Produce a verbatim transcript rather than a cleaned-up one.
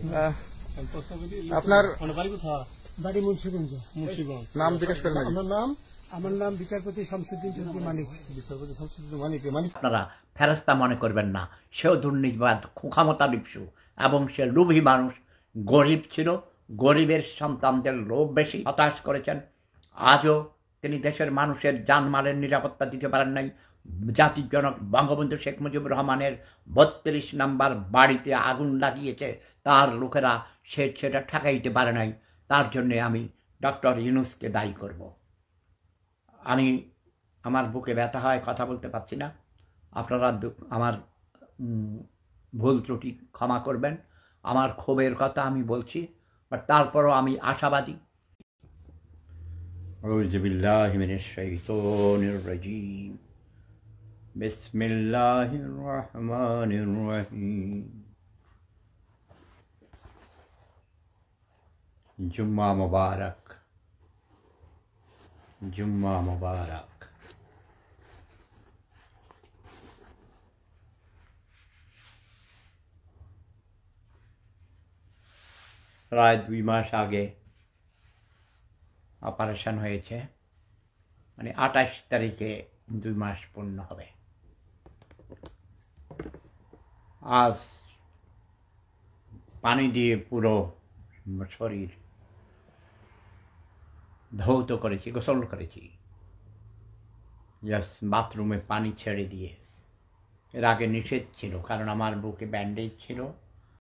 আপনার বাড়ি মুন্সিগঞ্জ। নাম জিজ্ঞেস করেন। আমার নাম আমার নাম বিচারপতি শামসুদ্দিন চৌধুরী মানিক। বিচারপতি শামসুদ্দিন মানিক মানিক আপনারা ফেরেশতা মনে করবেন না, সেও দুর্নীতিবাদ, ক্ষমতা লিপ্সু এবং সে লোভী মানুষ। গরিব ছিল, গরিবের সন্তানদের লোভ বেশি, হতাশ করেছেন। আজও তিনি দেশের মানুষের জানমালের নিরাপত্তা দিতে পারেন নাই। জাতির জনক বঙ্গবন্ধু শেখ মুজিবুর রহমানের বত্রিশ নাম্বার বাড়িতে আগুন লাগিয়েছে তার লোকেরা, সে সেটা ঠেকাইতে পারে নাই। তার জন্যে আমি ডক্টর ইউনূসকে দায়ী করব। আমি আমার বুকে ব্যথা হয়, কথা বলতে পারছি না। আপনারা আমার ভুল ত্রুটি ক্ষমা করবেন। আমার ক্ষোভের কথা আমি বলছি, বাট তারপরও আমি আশাবাদী। আউযু বিল্লাহি মিনাশ শাইতানির রাজীম। বিসমিল্লাহির রহমানির রহিম। জুম্মা মুবারক, জুম্মা মুবারক। প্রায় দুই মাস আগে অপারেশন হয়েছে, মানে আঠাশ তারিখে দুই মাস পূর্ণ হবে। আজ পানি দিয়ে পুরো শরীর ধৌত করেছি, গোসল করেছি, জাস্ট বাথরুমে পানি ছেড়ে দিয়ে। এর আগে নিষেধ ছিল, কারণ আমার বুকে ব্যান্ডেজ ছিল,